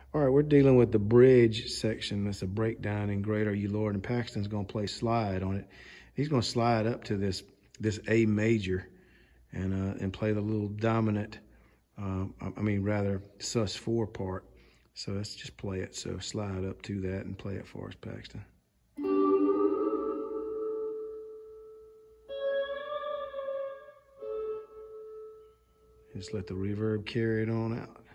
All right, we're dealing with the bridge section. That's a breakdown in Great Are You Lord, and Paxton's gonna play slide on it. He's gonna slide up to this A major and play the little dominant, rather sus4 part. So let's just play it. So slide up to that and play it for us, Paxton. Just let the reverb carry it on out.